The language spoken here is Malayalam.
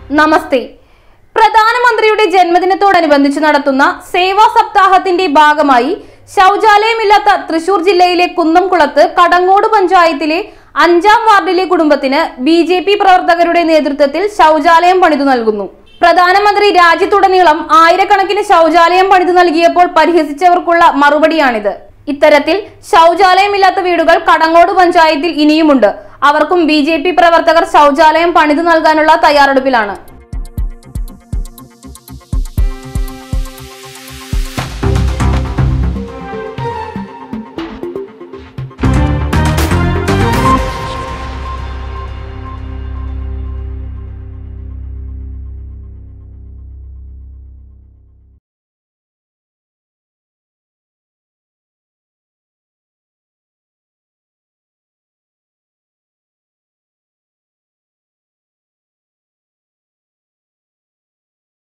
നമസ്തേ. പ്രധാനമന്ത്രിയുടെ ജന്മദിനത്തോടനുബന്ധിച്ച് നടത്തുന്ന സേവാ സപ്താഹത്തിന്റെ ഭാഗമായി ശൗചാലയമില്ലാത്ത തൃശൂർ ജില്ലയിലെ കുന്നംകുളത്ത് കടങ്ങോട് പഞ്ചായത്തിലെ 5-ാം വാർഡിലെ കുടുംബത്തിന് ബിജെപി പ്രവർത്തകരുടെ നേതൃത്വത്തിൽ ശൗചാലയം പണിതു നൽകുന്നു. പ്രധാനമന്ത്രി രാജ്യത്തുടനീളം ആയിരക്കണക്കിന് ശൗചാലയം പണിതു നൽകിയപ്പോൾ പരിഹസിച്ചവർക്കുള്ള മറുപടിയാണിത്. ഇത്തരത്തിൽ ശൗചാലയമില്ലാത്ത വീടുകൾ കടങ്ങോട് പഞ്ചായത്തിൽ ഇനിയുമുണ്ട്. അവർക്കും ബിജെപി പ്രവർത്തകർ ശൗചാലയം പണിതു നൽകാനുള്ള തയ്യാറെടുപ്പിലാണ്.